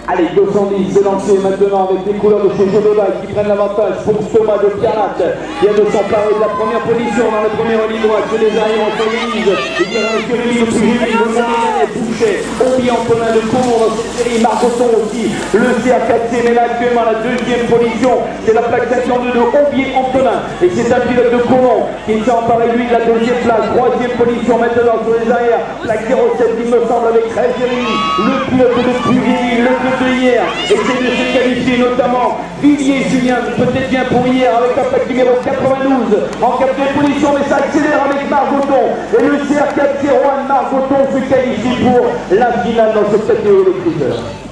Allez, 210, c'est lancé maintenant avec les couleurs de chez Jodobal qui prennent l'avantage pour Thomas de Pierrat qui a de s'emparer de la première position dans la première ligne droite. Que les arrières entre les lignes. Il y a un Curie, le plus le Montréalais, Boucher, Obi Antonin de Cour dans cette série, Margoton aussi. Le CA4C, mais là actuellement la deuxième position, c'est la plaque 52 de Obi Antonin. Et c'est un pilote de Colomb qui s'est emparé lui de la deuxième place. Troisième position maintenant sur les arrières. Plaque 07, il me semble, avec 13 Jérémy, le pilote de Puvilly, le pilote de hier, essaie de se qualifier notamment Villiers Julien, peut-être bien pour hier avec la plaque numéro 92 en quatrième position, mais ça accélère avec Margoton et le CR4 Rouen Margoton se qualifie pour la finale dans cette catégorie de cruisers.